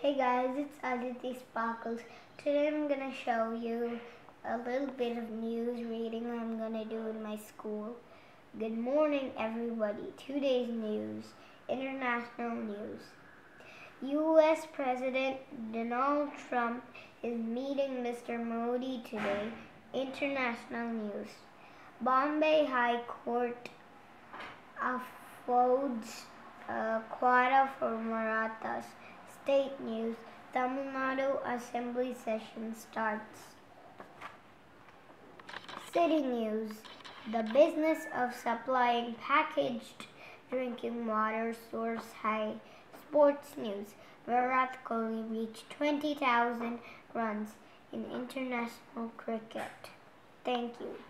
Hey guys, it's Aditi Sparkles. Today I'm gonna show you a little bit of news reading I'm gonna do in my school. Good morning everybody. Today's news, international news. US President Donald Trump is meeting Mr. Modi today. International news. Bombay High Court affords quota for Marathas. State news. Tamil Nadu Assembly session starts. City news. The business of supplying packaged drinking water soars high. Sports news. Virat Kohli reached 20,000 runs in international cricket. Thank you.